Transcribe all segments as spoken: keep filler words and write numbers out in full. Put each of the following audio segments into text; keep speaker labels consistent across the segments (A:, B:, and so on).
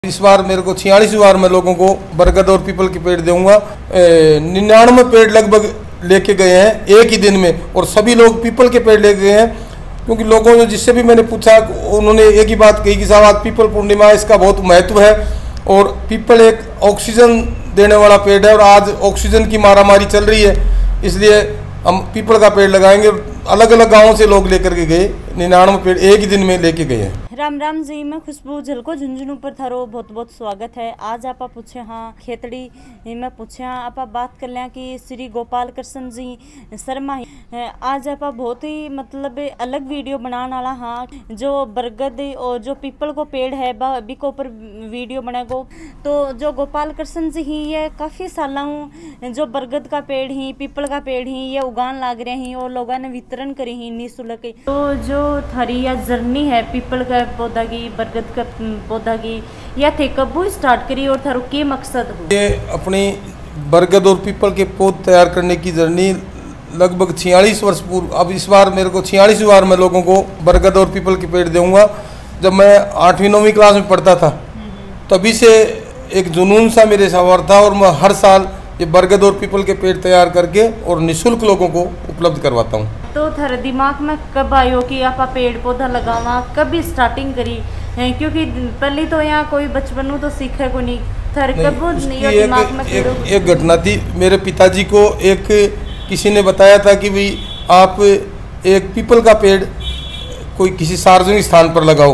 A: इस बार मेरे को छियालीस बार मैं लोगों को बरगद और पीपल के पेड़ दूंगा। निन्यानवे पेड़ लगभग लेके गए हैं एक ही दिन में, और सभी लोग पीपल के पेड़ लेके गए हैं। क्योंकि लोगों ने जिससे भी मैंने पूछा उन्होंने एक ही बात कही कि साहब आज पीपल पूर्णिमा, इसका बहुत महत्व है और पीपल एक ऑक्सीजन देने वाला पेड़ है और आज ऑक्सीजन की मारामारी चल रही है, इसलिए हम पीपल का पेड़ लगाएंगे। अलग अलग गाँवों से लोग लेकर के गए, निन्यानवे पेड़ एक ही दिन में लेके गए हैं।
B: राम राम जी, मैं खुशबू झलको झुंझुनू पर थारो बहुत बहुत स्वागत है। आज आप पूछे हाँ खेतड़ी में पूछे हाँ आप बात कर लें कि श्री गोपाल कृष्ण जी शर्मा आज आप बहुत ही मतलब अलग वीडियो बनाने वाला हाँ, जो बरगद और जो पीपल को पेड़ है बी को ऊपर वीडियो बनेगो। तो जो गोपाल कृष्ण जी ही ये काफ़ी सालों जो बरगद का पेड़ ही पीपल का पेड़ ही ये उगान लाग रहे हैं और लोगों ने वितरण करी ही निःशुल्क। तो जो थारी या जर्नी है पीपल का पौधा की बरगद का पौधा की या थे कब स्टार्ट करी और थारो के मकसद हो?
A: ये अपनी बरगद और पीपल के पौध तैयार करने की जर्नी लगभग छियालीस वर्ष पूर्व, अब इस बार मेरे को छियालीस बार मैं लोगों को बरगद और पीपल के पेड़ दूंगा। जब मैं आठवीं नौवीं क्लास में पढ़ता था तभी से एक जुनून सा मेरे सवार था और मैं हर साल ये बरगद और पीपल के पेड़ तैयार करके और निःशुल्क लोगों को उपलब्ध करवाता हूँ।
B: तो थारे दिमाग में कब आयो कि आप पेड़ पौधा लगावा, कब स्टार्टिंग करी है? क्योंकि पहले तो यहाँ कोई बचपन तो सीखे को नहीं थारे कब नहीं दिमाग में
A: एक, एक घटना थी। मेरे पिताजी को एक किसी ने बताया था कि भाई आप एक पीपल का पेड़ कोई किसी सार्वजनिक स्थान पर लगाओ।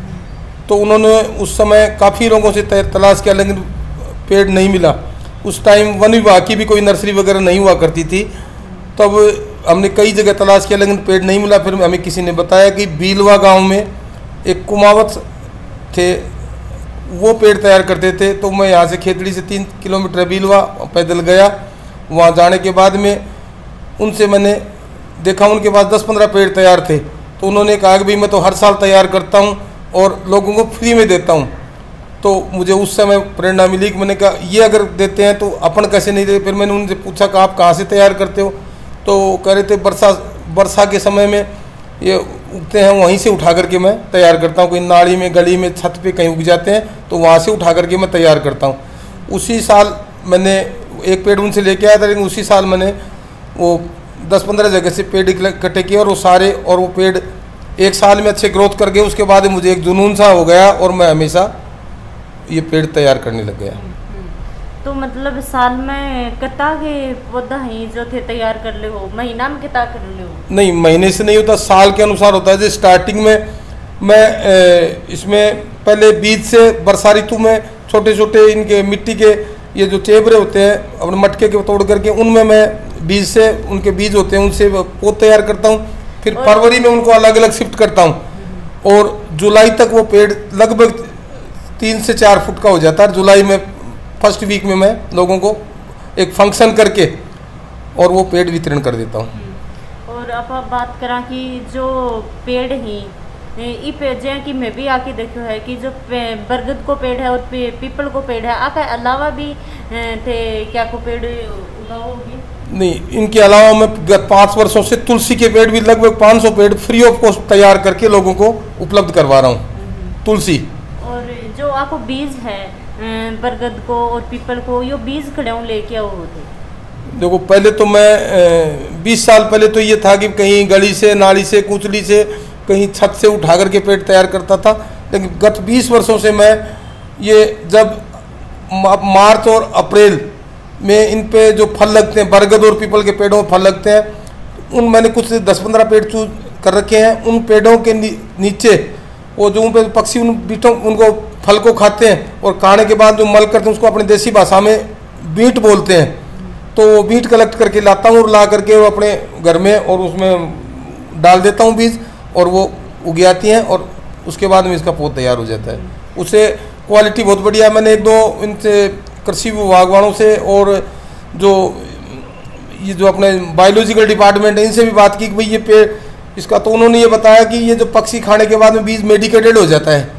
A: तो उन्होंने उस समय काफ़ी लोगों से तलाश किया लेकिन पेड़ नहीं मिला। उस टाइम वन विभाग की भी कोई नर्सरी वगैरह नहीं हुआ करती थी, तब हमने कई जगह तलाश किया लेकिन पेड़ नहीं मिला। फिर हमें किसी ने बताया कि बीलवा गांव में एक कुमावत थे, वो पेड़ तैयार करते थे। तो मैं यहाँ से खेतड़ी से तीन किलोमीटर बीलवा पैदल गया। वहाँ जाने के बाद में उनसे मैंने देखा उनके पास दस पंद्रह पेड़ तैयार थे। तो उन्होंने कहा कि भाई मैं तो हर साल तैयार करता हूँ और लोगों को फ्री में देता हूँ। तो मुझे उस समय प्रेरणा मिली कि मैंने कहा ये अगर देते हैं तो अपन कैसे नहीं देते। फिर मैंने उनसे पूछा कि आप कहाँ से तैयार करते हो? तो कह रहे थे वर्षा वर्षा के समय में ये उगते हैं, वहीं से उठा करके मैं तैयार करता हूँ। कोई नाली में गली में छत पे कहीं उग जाते हैं तो वहाँ से उठा करके मैं तैयार करता हूँ। उसी साल मैंने एक पेड़ उनसे लेके आया था, लेकिन उसी साल मैंने वो दस पंद्रह जगह से पेड़ इकट्ठे किए और वो सारे और वो पेड़ एक साल में अच्छे ग्रोथ कर गए। उसके बाद मुझे एक जुनून सा हो गया और मैं हमेशा ये पेड़ तैयार करने लग गया।
B: तो मतलब साल में कितना के पौधा ही जो थे तैयार कर ले हो, महीना में कितना कर ले हो? नहीं,
A: महीने से नहीं होता, साल के अनुसार होता है। जैसे स्टार्टिंग में मैं इसमें पहले बीज से वर्षा ऋतु में छोटे छोटे इनके मिट्टी के ये जो चेबरे होते हैं अपने मटके के तोड़ करके उनमें मैं बीज से उनके बीज होते हैं उनसे पौध तैयार करता हूँ। फिर फरवरी में उनको अलग अलग शिफ्ट करता हूँ और जुलाई तक वो पेड़ लगभग तीन से चार फुट का हो जाता है। जुलाई में फर्स्ट वीक में मैं लोगों को एक फंक्शन करके और वो पेड़ वितरण कर देता हूँ।
B: और अब आप बात करा कि जो पेड़ ही ई पेड़ जैसे कि मैं भी आके देखो है कि जो बरगद को पेड़ है और पीपल को पेड़ है, आके अलावा भी थे क्या को पेड़ उगाओगे?
A: नहीं, इनके अलावा मैं गत पाँच वर्षों से तुलसी के पेड़ भी लगभग पाँच सौ पेड़ फ्री ऑफ कॉस्ट तैयार करके लोगों को उपलब्ध करवा रहा हूँ। तुलसी
B: और जो आपको बीज है बरगद को और पीपल को यो बीज खड़े लेके आओ थे?
A: देखो पहले तो मैं बीस साल पहले तो ये था कि कहीं गली से नाली से कुचली से कहीं छत से उठा करके पेड़ तैयार करता था। लेकिन गत बीस वर्षों से मैं ये जब मार्च और अप्रैल में इन पे जो फल लगते हैं बरगद और पीपल के पेड़ों में फल लगते हैं, उन मैंने कुछ दस पंद्रह पेड़ चूज कर रखे हैं। उन पेड़ों के नी, नीचे वो जो उन पे पक्षी उन बीटों उनको फल को खाते हैं और खाने के बाद जो मल करते हैं उसको अपनी देसी भाषा में बीट बोलते हैं। तो वो बीट कलेक्ट करके लाता हूँ और ला करके वो अपने घर में और उसमें डाल देता हूँ बीज और वो उग जाती हैं और उसके बाद में इसका पौध तैयार हो जाता है। उससे क्वालिटी बहुत बढ़िया। मैंने एक दो इनसे कृषि विभाग वालों से और जो ये जो अपने बायोलॉजिकल डिपार्टमेंट है इनसे भी बात की कि भाई ये पेड़ इसका, तो उन्होंने ये बताया कि ये जो पक्षी खाने के बाद में बीज मेडिकेटेड हो जाता है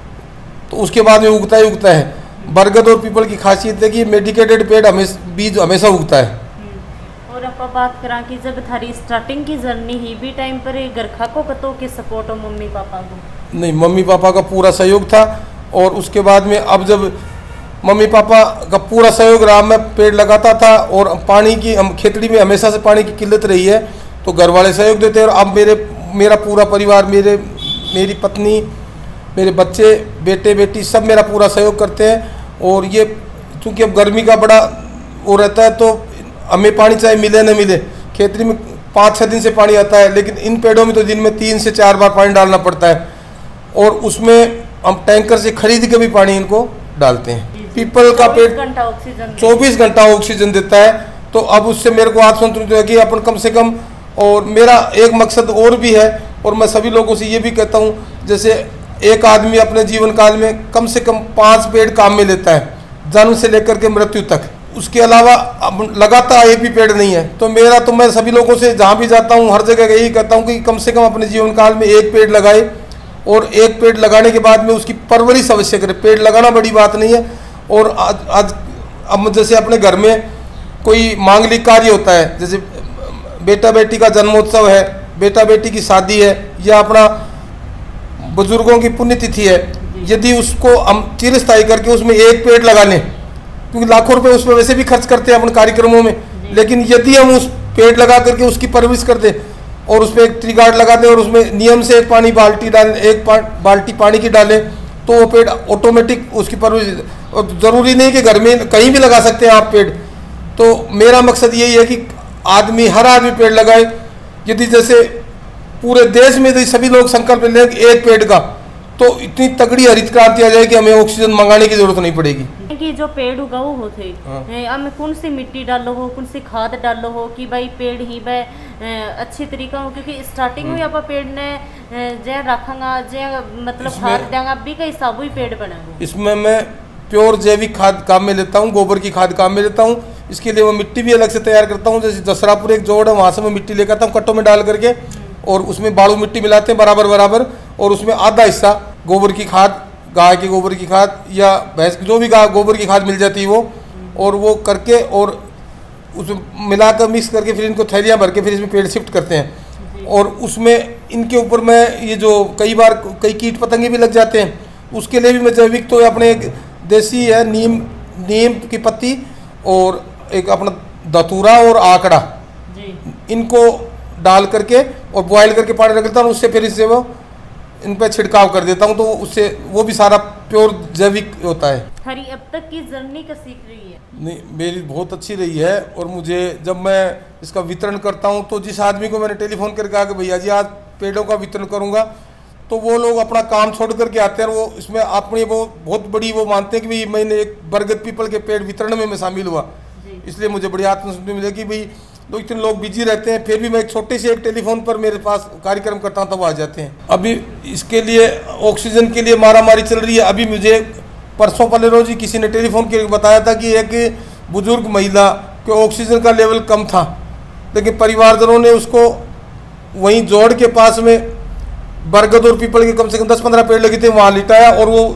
A: तो उसके बाद में उगता ही उगता है। बरगद और पीपल की खासियत है कि मेडिकेटेड पेड़ हमेशा बीज हमेशा उगता है।
B: और आप बात करा कि जब थारी स्टार्टिंग की जर्नी ही भी टाइम पर घर खा को कतो के सपोर्ट हो मम्मी पापा को?
A: नहीं, मम्मी पापा का पूरा सहयोग था और उसके बाद में अब जब मम्मी पापा का पूरा सहयोग रहा, मैं पेड़ लगाता था और पानी की हम खेतड़ी में हमेशा से पानी की किल्लत रही है, तो घर वाले सहयोग देते हैं। और अब मेरे मेरा पूरा परिवार, मेरे मेरी पत्नी, मेरे बच्चे, बेटे बेटी सब मेरा पूरा सहयोग करते हैं। और ये चूँकि अब गर्मी का बड़ा वो रहता है, तो हमें पानी चाहे मिले न मिले, खेतड़ी में पाँच छः दिन से पानी आता है, लेकिन इन पेड़ों में तो दिन में तीन से चार बार पानी डालना पड़ता है। और उसमें हम टैंकर से खरीद के भी पानी इनको डालते हैं। पीपल का पेड़ चौबीस घंटा ऑक्सीजन देता है, तो अब उससे मेरे को आत्मसंतुष्ट है कि अपन कम से कम, और मेरा एक मकसद और भी है, और मैं सभी लोगों से ये भी कहता हूँ, जैसे एक आदमी अपने जीवन काल में कम से कम पाँच पेड़ काम में लेता है, जन्म से लेकर के मृत्यु तक। उसके अलावा अब लगातार एक भी पेड़ नहीं है। तो मेरा तो मैं सभी लोगों से जहाँ भी जाता हूँ हर जगह यही कहता हूँ कि कम से कम अपने जीवन काल में एक पेड़ लगाए, और एक पेड़ लगाने के बाद में उसकी परवरिश अवश्य करें। पेड़ लगाना बड़ी बात नहीं है। और आज आज अब जैसे अपने घर में कोई मांगलिक कार्य होता है, जैसे बेटा बेटी का जन्मोत्सव है, बेटा बेटी की शादी है, या अपना बुजुर्गों की पुण्यतिथि है, यदि उसको हम चिरस्थायी करके उसमें एक पेड़ लगा लें, क्योंकि लाखों रुपए उसमें वैसे भी खर्च करते हैं अपन कार्यक्रमों में, लेकिन यदि हम उस पेड़ लगा करके उसकी परवरिश कर दें और उसमें एक ट्री गार्ड लगा दें और उसमें नियम से एक पानी बाल्टी डालें, एक पा, बाल्टी पानी की डालें, तो वो पेड़ ऑटोमेटिक उसकी परवरिश। और ज़रूरी नहीं कि घर में कहीं भी लगा सकते हैं आप पेड़। तो मेरा मकसद यही है कि आदमी, हर आदमी पेड़ लगाए। यदि जैसे पूरे देश में यदि सभी लोग संकल्प लें एक पेड़ का, तो इतनी तगड़ी हरित क्रांति आ जाए कि हमें ऑक्सीजन मंगाने की जरूरत नहीं पड़ेगी।
B: कि जो पेड़ उगाओ होते हमें कौन सी मिट्टी डालो हो, कौन सी खाद डालो हो कि भाई पेड़ ही भाई अच्छी तरीका हो, क्योंकि स्टार्टिंग में आप पेड़ ने जे रखांगा जे मतलब खाद देंगे भी का हिसाब ही पेड़ बनेगा।
A: इसमें मैं प्योर जैविक खाद काम में लेता हूँ, गोबर की खाद काम में लेता हूँ। इसके लिए मैं मिट्टी भी अलग से तैयार करता हूँ। जैसे दसरापुर एक जोड़ है, वहाँ से मैं मिट्टी लेकर आता हूँ कट्टों में डाल करके, और उसमें बालू मिट्टी मिलाते हैं बराबर बराबर, और उसमें आधा हिस्सा गोबर की खाद, गाय के गोबर की खाद या भैंस की जो भी गाय गोबर की खाद मिल जाती है वो, और वो करके और उसमें मिलाकर मिक्स करके फिर इनको थैलियाँ भर के फिर इसमें पेड़ शिफ्ट करते हैं। और उसमें इनके ऊपर मैं ये जो कई बार कई कीट पतंगे भी लग जाते हैं, उसके लिए भी मैं जैविक तो अपने एक देसी है नीम नीम की पत्ती और एक अपना दतूरा और आकड़ा, इनको डाल करके और बॉयल करके पानी रख देता हूँ, उससे फिर इससे वो इन पर छिड़काव कर देता हूँ, तो उससे वो भी सारा प्योर जैविक होता है।
B: हरी अब तक की जर्नी का सीख रही है?
A: नहीं, मेरी बहुत अच्छी रही है। और मुझे जब मैं इसका वितरण करता हूँ, तो जिस आदमी को मैंने टेलीफोन करके कहा कि भैया जी आज पेड़ों का वितरण करूँगा, तो वो लोग अपना काम छोड़ करके आते हैं। वो इसमें अपनी वो बहुत बड़ी वो मानते हैं कि भाई मैंने एक बरगद पीपल के पेड़ वितरण में मैं शामिल हुआ, इसलिए मुझे बड़ी आत्मसंतुष्टि मिली कि भाई दो इतने लोग बिजी रहते हैं, फिर भी मैं एक छोटे से एक टेलीफोन पर मेरे पास कार्यक्रम करता हूँ तब आ जाते हैं। अभी इसके लिए ऑक्सीजन के लिए मारामारी चल रही है। अभी मुझे परसों पहले रोज ही किसी ने टेलीफोन करके बताया था कि एक बुजुर्ग महिला के ऑक्सीजन का लेवल कम था, लेकिन परिवारजनों ने उसको वहीं जोड़ के पास में बरगद और पीपल के कम से कम दस पंद्रह पेड़ लगे थे, वहाँ लिटाया। और वो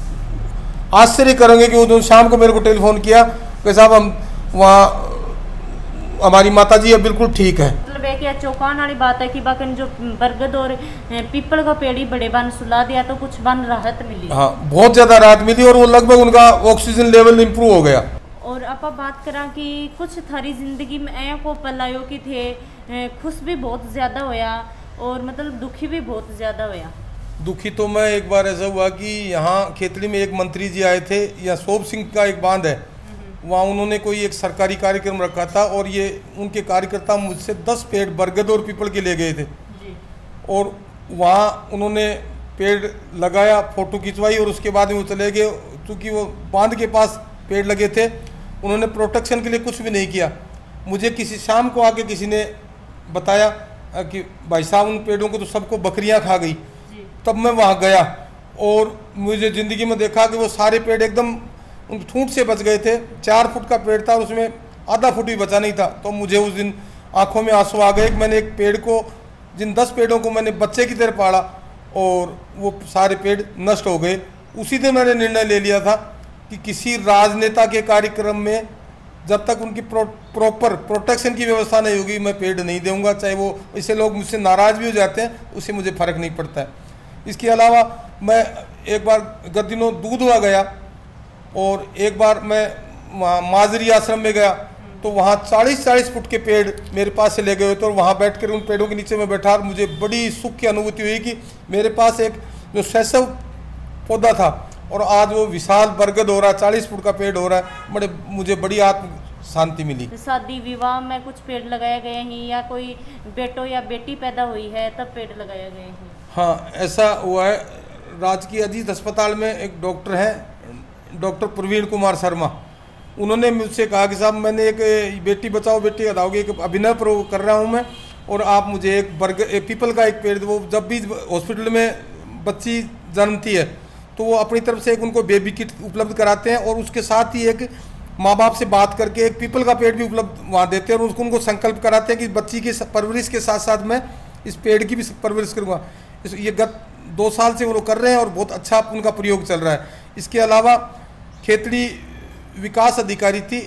A: आश्चर्य करेंगे कि वो शाम को मेरे को टेलीफोन किया कि साहब हम वहाँ हमारी माता जी अब बिल्कुल ठीक है।
B: मतलब है कि चौंकाने वाली बात है कि बाकी जो बरगद और पीपल का पेड़ ही बड़े बन सुला दिया तो कुछ बन राहत मिली।
A: हाँ, बहुत ज़्यादा राहत मिली और वो लगभग उनका ऑक्सीजन लेवल इम्प्रूव हो गया।
B: और आप बात करा कि कुछ थारी जिंदगी में ऐ को पलायो कि थे खुश भी बहुत ज़्यादा होया और मतलब दुखी भी बहुत ज़्यादा होया।
A: दुखी तो मैं एक बार ऐसा हुआ कि यहाँ खेतड़ी में एक मंत्री जी आए थे, या सोप सिंह का एक बांध है, वहाँ उन्होंने कोई एक सरकारी कार्यक्रम रखा था और ये उनके कार्यकर्ता मुझसे दस पेड़ बरगद और पीपल के ले गए थे जी। और वहाँ उन्होंने पेड़ लगाया, फोटो खिंचवाई और उसके बाद में वो चले गए। क्योंकि वो बांध के पास पेड़ लगे थे, उन्होंने प्रोटेक्शन के लिए कुछ भी नहीं किया। मुझे किसी शाम को आके किसी ने बताया कि भाई साहब उन पेड़ों को तो सबको बकरियाँ खा गई। तब मैं वहाँ गया और मुझे ज़िंदगी में देखा कि वो सारे पेड़ एकदम उन ठूंठ से बच गए थे। चार फुट का पेड़ था, उसमें आधा फुट भी बचा नहीं था। तो मुझे उस दिन आंखों में आंसू आ गए कि मैंने एक पेड़ को, जिन दस पेड़ों को मैंने बच्चे की तरह पाला, और वो सारे पेड़ नष्ट हो गए। उसी दिन मैंने निर्णय ले लिया था कि किसी राजनेता के कार्यक्रम में जब तक उनकी प्रो, प्रॉपर प्रोटेक्शन की व्यवस्था नहीं होगी, मैं पेड़ नहीं दूंगा। चाहे वो इससे लोग मुझसे नाराज़ भी हो जाते हैं, उससे मुझे फ़र्क नहीं पड़ता है। इसके अलावा मैं एक बार गद्दिनों दूधवा गया और एक बार मैं माजरी आश्रम में गया तो वहाँ चालीस चालीस फुट के पेड़ मेरे पास से ले गए तो वहाँ बैठकर उन पेड़ों के नीचे में बैठा और मुझे बड़ी सुख की अनुभूति हुई कि मेरे पास एक जो शैशव पौधा था और आज वो विशाल बरगद हो रहा है, चालीस फुट का पेड़ हो रहा है। बड़े मुझे बड़ी आत्म शांति मिली।
B: शादी विवाह में कुछ पेड़ लगाए गए हैं या कोई बेटो या बेटी पैदा हुई है तब पेड़ लगाए गए हैं?
A: हाँ, ऐसा हुआ है। राजकीय अजीत अस्पताल में एक डॉक्टर हैं, डॉक्टर प्रवीण कुमार शर्मा, उन्होंने मुझसे कहा कि साहब मैंने एक बेटी बचाओ बेटी बचाओ एक अभिनव प्रयोग कर रहा हूँ मैं, और आप मुझे एक बरगद एक पीपल का एक पेड़, वो जब भी हॉस्पिटल में बच्ची जन्मती है तो वो अपनी तरफ से एक उनको बेबी किट उपलब्ध कराते हैं और उसके साथ ही एक माँ बाप से बात करके एक पीपल का पेड़ भी उपलब्ध वहाँ देते हैं और उसको उनको संकल्प कराते हैं कि बच्ची की परवरिश के साथ साथ मैं इस पेड़ की भी परवरिश करूँगा। इस ये गत दो साल से वो कर रहे हैं और बहुत अच्छा उनका प्रयोग चल रहा है। इसके अलावा खेतड़ी विकास अधिकारी थी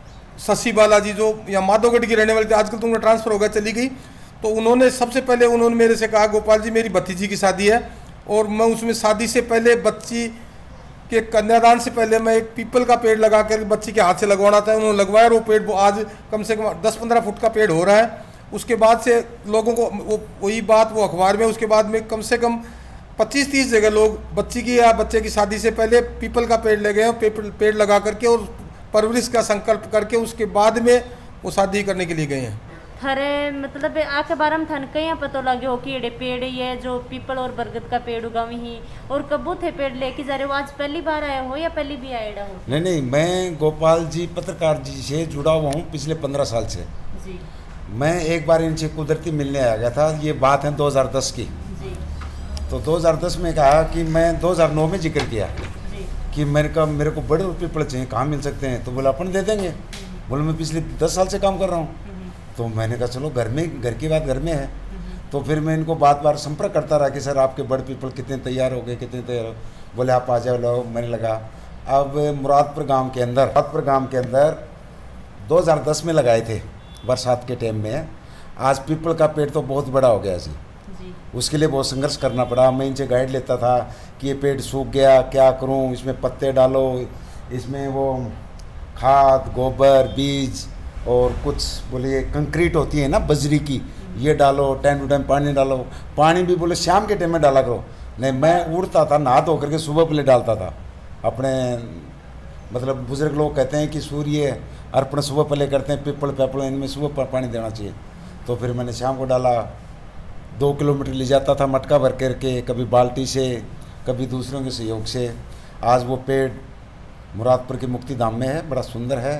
A: शशि बालाजी, जो या माधोगढ़ की रहने वाली थी, आजकल तो उनका ट्रांसफ़र हो गया चली गई, तो उन्होंने सबसे पहले उन्होंने मेरे से कहा गोपाल जी मेरी भतीजी की शादी है और मैं उसमें शादी से पहले बच्ची के कन्यादान से पहले मैं एक पीपल का पेड़ लगा कर बच्ची के हाथ से लगवाना था। उन्होंने लगवाया और वो पेड़ वो आज कम से कम दस पंद्रह फुट का पेड़ हो रहा है। उसके बाद से लोगों को वो वही बात वो अखबार में, उसके बाद में कम से कम पच्चीस तीस जगह लोग बच्ची की या बच्चे की शादी से पहले पीपल का पेड़ ले गए और पेड़ लगा करके और परवरिश का संकल्प करके उसके बाद में वो शादी करने के लिए गए हैं।
B: थारे मतलब आके बारे में थाने कहीं पता लगे हो कि ये पेड़ ये जो पीपल और बरगद का पेड़ उगावी ही और कबू थे पेड़ लेके जा रहे हो? आज पहली बार आए हो या पहली भी आए हो?
C: नहीं नहीं, मैं गोपाल जी पत्रकार जी से जुड़ा हुआ हूँ पिछले पंद्रह साल से
B: जी।
C: मैं एक बार इनसे कुदरती मिलने आ गया था, ये बात है दो हज़ार दस की
B: जी।
C: तो दो हज़ार दस में कहा कि मैं दो हज़ार नौ में जिक्र किया
B: जी।
C: कि मेरे का मेरे को बड़े पीपल चाहिए, कहाँ मिल सकते हैं? तो बोला अपन दे देंगे। बोले मैं पिछले दस साल से काम कर रहा हूँ। तो मैंने कहा चलो घर में, घर की बात घर में है। तो फिर मैं इनको बार बार संपर्क करता रहा कि सर आपके बड़े पीपल कितने तैयार हो गए, कितने तैयार हो, बोले आप आ जाओ लो। मैंने लगा अब मुरादपुर गांव के अंदर मुरादपुर गांव के अंदर दो हज़ार दस में लगाए थे बरसात के टाइम में। आज पीपल का पेड़ तो बहुत बड़ा हो गया जी,
B: जी।
C: उसके लिए बहुत संघर्ष करना पड़ा। मैं इनसे गाइड लेता था कि ये पेड़ सूख गया क्या करूं, इसमें पत्ते डालो, इसमें वो खाद गोबर बीज और कुछ बोलिए कंक्रीट होती है ना बजरी की, ये डालो, टाइम टू टाइम पानी डालो। पानी भी बोले शाम के टाइम में डाला करो। नहीं, मैं उड़ता था नहा धो करके सुबह पहले डालता था। अपने मतलब बुजुर्ग लोग कहते हैं कि सूर्य अर्पण सुबह पहले करते हैं, पीपल पेपल इनमें सुबह पानी देना चाहिए। तो फिर मैंने शाम को डाला। दो किलोमीटर ले जाता था मटका भर करके, कभी बाल्टी से कभी दूसरों के सहयोग से। आज वो पेड़ मुरादपुर के मुक्ति धाम में है, बड़ा सुंदर है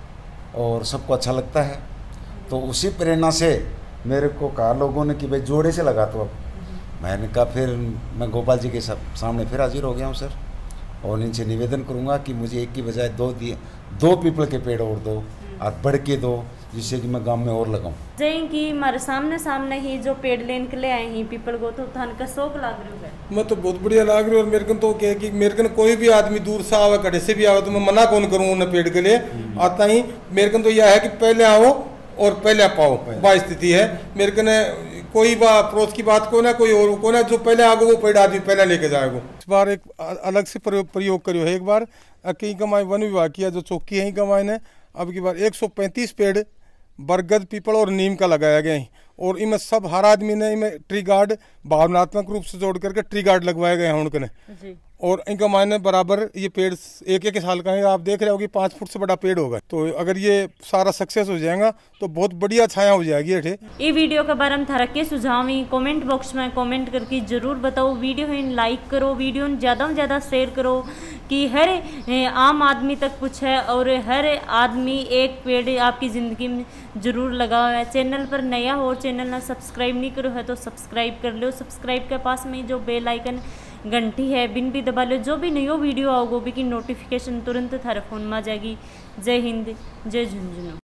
C: और सबको अच्छा लगता है। तो उसी प्रेरणा से मेरे को कहा लोगों ने कि भाई जोड़े से लगा। तो अब मैंने कहा फिर मैं गोपाल जी के सामने फिर हाजिर हो गया हूँ सर, और इनसे निवेदन करूँगा कि मुझे एक की बजाय दो दिए दो पीपल के पेड़ और दो और बढ़ के दो, जिससे कि मैं गांव में और लगाऊं।
B: जय कि हमारे सामने सामने ही जो पेड़ लेन के ले आए हैं पीपल को, तो थान का शौक लाग रहा है?
A: मैं तो बहुत बढ़िया लाग रही हूँ। और मेरे को तो क्या कि मेरे को कोई भी आदमी दूर से आवे कड़े से भी आवे तो मैं मना कौन करूँ उन्हें पेड़ के लिए आता ही। मेरे को तो यह है कि पहले आओ और पहले पाओ, वह स्थिति है मेरे को। कोई बा पड़ोस की बात को ना कोई और को ना, जो पहले आगो वो पेड़ आदमी पहले लेके जाएगो। इस बार एक अलग से प्रयोग करियो है। एक बार कहीं कमाए वन विभाग किया जो चौकी है कमाए ने, अब की बार एक सौ पैंतीस पेड़ बरगद पीपल और नीम का लगाया गया है। और इनमें सब हर आदमी ने इनमें ट्री गार्ड भावनात्मक रूप से जोड़ करके ट्री गार्ड लगवाए गए हैं उनके। और इनका मायने बराबर ये पेड़ एक एक साल का है, आप देख रहे हो कि पाँच फुट से बड़ा पेड़ होगा। तो अगर ये सारा सक्सेस हो जाएगा तो बहुत बढ़िया छाया हो जाएगी। ये
B: ये वीडियो के बारे में थारा के सुझाव ही कमेंट बॉक्स में कमेंट करके जरूर बताओ। वीडियो है लाइक करो, वीडियो ज़्यादा से ज़्यादा शेयर करो कि हर आम आदमी तक पूछे और हर आदमी एक पेड़ आपकी ज़िंदगी में ज़रूर लगाओ है। चैनल पर नया हो, चैनल ना सब्सक्राइब नहीं करो है तो सब्सक्राइब कर लो। सब्सक्राइब के पास में जो बेल आइकन घंटी है बिन भी दबा लो, जो भी नयो वीडियो आओगे भी की नोटिफिकेशन तुरंत थारे फोन में आ जाएगी। जय हिंद, जय झुंझुनू।